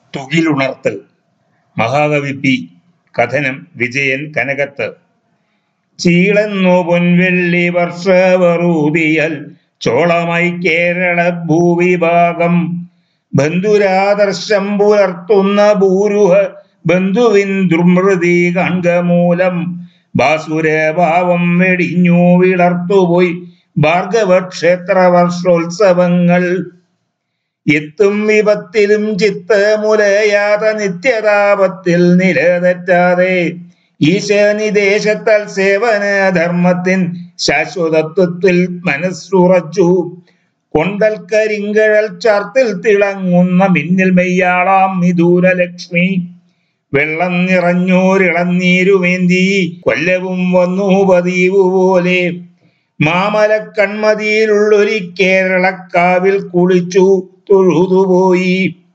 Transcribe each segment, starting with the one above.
തുകിലുണർത്തൽ. മഹാകവി പി. കഥനം വിജയൻ കനകത്ത്. ചീളന്നു പൊൻവെള്ളി വർഷവറൂതിയൽ ചോളമായി കേരള ഭൂവിഭാഗം ബന്ധുരാദർശം പുലർത്തുന്ന ഭൂരുഹ ബന്ധുവിൻ ദുർമൃതി കൺകമൂലം ബാസുരഭാവം വെടിഞ്ഞു വിളർത്തുപോയി ഭാർഗവക്ഷേത്ര വർഷോത്സവങ്ങൾ. എത്തും വിപത്തിലും ചിത്തമുലയാത നിത്യതാപത്തിൽ നിലതെറ്റാതെ ഈശനിദേശത്താൽ സേവനധർമ്മത്തിൻ ശാശ്വതത്വത്തിൽ മനസ്സുറച്ചു. കൊണ്ടൽ കരിങ്കഴൽ ചാർത്തിൽ തിളങ്ങുന്ന മിന്നിൽ മെയ്യാളാം വിദൂരലക്ഷ്മി വെള്ളം നിറഞ്ഞോരിളന്നീരുവേന്തി കൊല്ലവും വന്നു പതിവു പോലെ മാമല കൺമതിയിലുള്ളൊരു കേരളക്കാവിൽ കുളിച്ചു തൊഴുതുപോയി.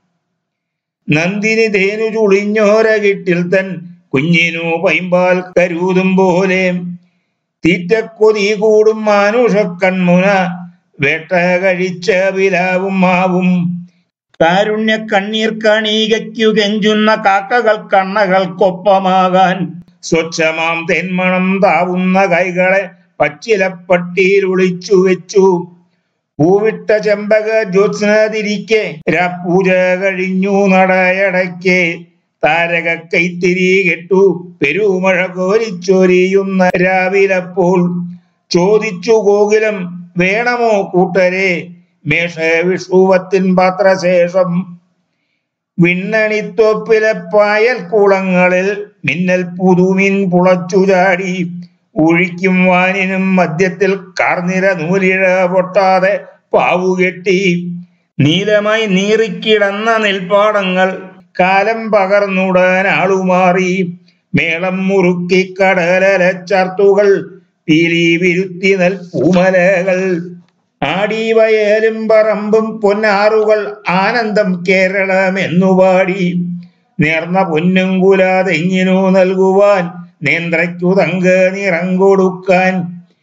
നന്ദിനി ധേനു ചുളിഞ്ഞോരകിട്ടിൽ തൻ കുഞ്ഞിനു പൈമ്പാൽ കരുതും പോലെ തീറ്റക്കൊതി കൂടും മാനുഷ കൺമുന വേട്ട കഴിച്ച വിലാവും മാവും കാരുണ്യ കണ്ണീർ കണീകയ്ക്കു കെഞ്ചുന്ന കാക്കകൾ കണ്ണകൾക്കൊപ്പമാകാൻ സ്വച്ഛമാം തെന്മണം താവുന്ന കൈകളെ പച്ചിലപ്പട്ടിയിൽ ഒളിച്ചു വെച്ചു. പൂവിട്ട ചെമ്പക ജ്യോത്സ്നതിരിക്കെ രാപ്പൂജ കഴിഞ്ഞു നടയടയ്ക്ക് താരക കൈത്തിരി കെട്ടു പെരുമഴ കോരിച്ചൊരിയുന്ന രാവിലപ്പോൾ ചോദിച്ചു കോകിലം വേണമോ കൂട്ടരെ മേഷ വിഷുവത്തിൻ പാത്രശേഷം. വിണ്ണണിത്തോപ്പിലെ പായൽ കുളങ്ങളിൽ മിന്നൽ പുതുമീൻ പുളച്ചു ചാടി ഒഴിക്കും വാനിനും മധ്യത്തിൽ കാർനിര നൂലിഴ പൊട്ടാതെ പാവുകെട്ടി നീലമായി നീറിക്കിടന്ന നെൽപ്പാടങ്ങൾ കാലം പകർന്നുടാൻ ആളുമാറി. മേളം മുറുക്കി കടലച്ചാർത്തുകൾ പീലി വിരുത്തി നെൽപ്പൂമലകൾ ആടി വയലും പറമ്പും പൊന്നാറുകൾ ആനന്ദം കേരളം എന്നുപാടി. നേർന്ന പൊന്നും കുലാതെങ്ങിനു നൽകുവാൻ നേന്ത്രയ്ക്കു തങ്ക നിറം കൊടുക്കാൻ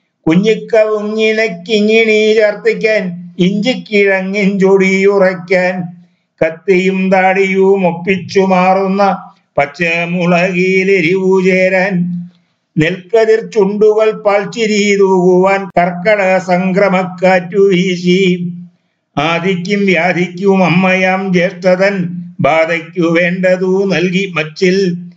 കുഞ്ഞിക്കവുങ്ങിനക്കിങ്ങിണി ചാർത്തിക്കാൻ ഇഞ്ചിക്കിഴങ്ങിൻ ചൊടിയുറയ്ക്കാൻ കത്തിയും താടിയും ഒപ്പിച്ചു മാറുന്ന പച്ചമുളകിലെരിവു ചേരാൻ നെൽക്കതിർ ചുണ്ടുകൾ പാൽച്ചിരി തൂകുവാൻ കർക്കട സംക്രമക്കാറ്റു വീശി. ആദിക്കും വ്യാധിക്കും അമ്മയാം ജ്യേഷ്ഠതൻ ബാധയ്ക്കു വേണ്ടതു നൽകി മച്ചിൽ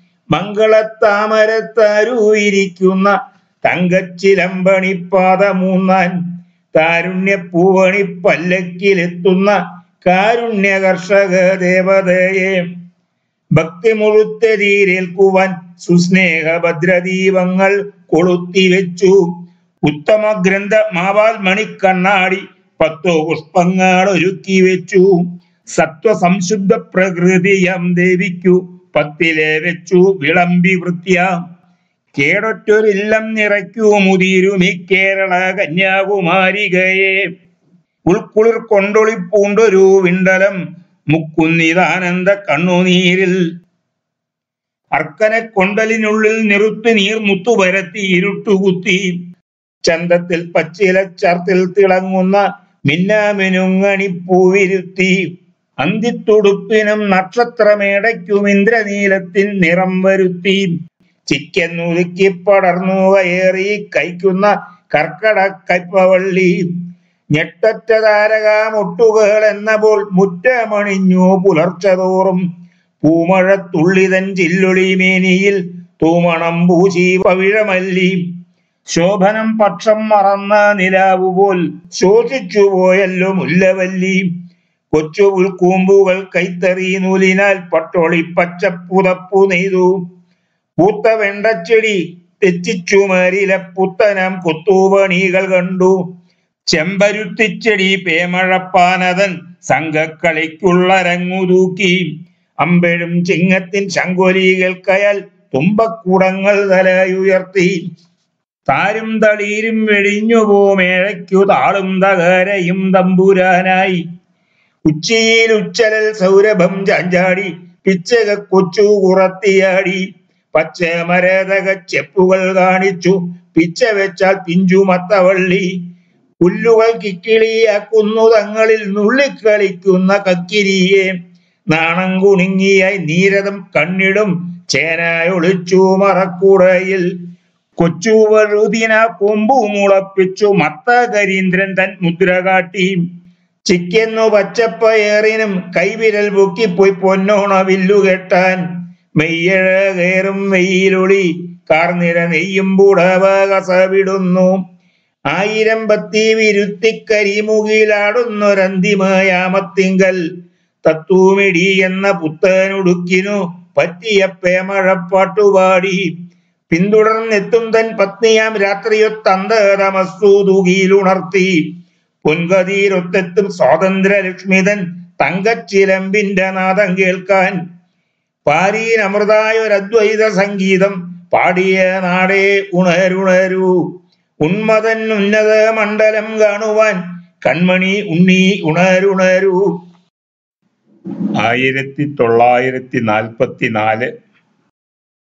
മംഗളത്താമരത്താരൂയിരിക്കുന്ന തങ്കച്ചിലമ്പണിപ്പാത മൂന്നാൻ താരുണ്യ പൂവണി പല്ലക്കിലെത്തുന്ന കാരുണ്യ കർഷക ദേവതയെ ഭക്തി മുഴുത്തരീരേൽക്കുവാൻ സുസ്നേഹ ഭദ്രദീപങ്ങൾ കൊളുത്തിവെച്ചു. ഉത്തമ ഗ്രന്ഥ മാവാൽ മണിക്കണ്ണാടി 10 പുഷ്പങ്ങൾ ഒരുക്കി വെച്ചു. സത്വസംശുദ്ധ പ്രകൃതിയം ദേവിക്കു 10 വെച്ചു വിളമ്പി വൃത്യ. കേടൊറ്റൊരില്ലം നിറയ്ക്കൂ മുതിരുമി കേരള കന്യാകുമാരികയെ ഉൾക്കുളിർ കൊണ്ടൊളിപ്പൂണ്ടൊരു വിണ്ടലം മുക്കുന്നിതാനന്ദ കണ്ണുനീരിൽ. അർക്കനെ കൊണ്ടലിനുള്ളിൽ നിറുത്തി നീർ മുത്തുപരത്തി ഇരുട്ടുകുത്തി ചന്തത്തിൽ പച്ചിലച്ചാർത്തിൽ തിളങ്ങുന്ന മിന്നാമിനുങ്ങണിപ്പൂവിരുത്തി. അന്തിത്തുടുപ്പിനും നക്ഷത്രമേടയ്ക്കും ഇന്ദ്രനീലത്തിൻ നിറം വരുത്തി. ചിക്കെന്നുരുക്കി പടർന്നു കയറി കൈക്കുന്ന കർക്കട കൈപ്പവള്ളി. ഞെട്ടറ്റ താരകാമൊട്ടുകൾ എന്ന പോൽ മുറ്റമണിഞ്ഞു പുലർച്ചതോറും പൂമഴത്തുള്ളിതൻ ചില്ലൊളി മേനിയിൽ തൂമണം പൂശി പവിഴമല്ലി. ശോഭനം പക്ഷം മറന്ന നിലാവുപോൽ ശോഷിച്ചു പോയല്ലോ മുല്ലവല്ലി. കൊച്ചു പുൽക്കൂമ്പുകൾ കൈത്തറി നൂലിനാൽ പട്ടൊളി പച്ചപ്പുതപ്പു നെയ്തു. പൂത്ത വെണ്ടച്ചെടി തെച്ചിച്ചുമരിലെ പുത്തനം കൊത്തുപണികൾ കണ്ടു. ചെമ്പരുത്തിച്ചെടി പേമഴപ്പാനതൻ സംഘക്കളിക്കുള്ളരങ്ങുതൂക്കി. അമ്പഴും ചിങ്ങത്തിൻ ശങ്കൊലികൾക്കയാൽ തുമ്പക്കൂടങ്ങൾ തലയുയർത്തി. താരും തളീരും വെടിഞ്ഞുപോമേഴയ്ക്കു താളും തകരയും തമ്പുരാനായി. ഉച്ചിയിൽ ഉച്ചലൽ സൗരഭം ചാഞ്ചാടി പിച്ചക കൊച്ചു കുറത്തിയാടി. പച്ചമരതക ചെപ്പുകൾ കാണിച്ചു പിച്ച വെച്ചാൽ പിഞ്ചുമത്തവള്ളി. പുല്ലുകൾ കിക്കിളിയാക്കുന്നു തങ്ങളിൽ നുള്ളിക്കളിക്കുന്ന കക്കിരിയെ നാണം കുണുങ്ങിയായി നീരതം കണ്ണിടും ചേനായൊളിച്ചു മറക്കുടയിൽ. കൊച്ചുവഴുതിന കൊമ്പു മുളപ്പിച്ചു മത്തകരീന്ദ്രൻ തൻ മുദ്ര കാട്ടി. ചിക്കെന്നു പച്ചപ്പയറിനും കൈവിരൽ പൊക്കിപ്പോയി പൊന്നോണ വില്ലു കെട്ടാൻ. മെയ്യഴകേറും വെയിലൊളി കാർനിര നെയ്യും പുടവ കസവിടുന്നു. 1000 പത്തി വിരുത്തിക്കരിമുകിലാടുന്നൊരന്തിമയാമത്തിങ്കൽ തത്തൂമിടി എന്ന പുത്തനുടുക്കിനു പറ്റിയ പേമഴപ്പാട്ടുപാടി. പിന്തുടർന്നെത്തും തൻ പത്നിയാം രാത്രിയൊത്തന്തതമസ്സു തുകിയിലുണർത്തി. പൊൻകതിരൊത്തെത്തും സ്വാതന്ത്ര്യലക്ഷ്മിതൻ തങ്കച്ചിലമ്പിന്റെ നാദം കേൾക്കാൻ. പാരീനമൃതായൊരദ്വൈത സംഗീതം പാടിയ നാടേ ഉണരുണരൂ. ഉന്മതൻ ഉന്നത മണ്ഡലം കാണുവാൻ കൺമണി ഉണ്ണി ഉണരുണരൂ. 1944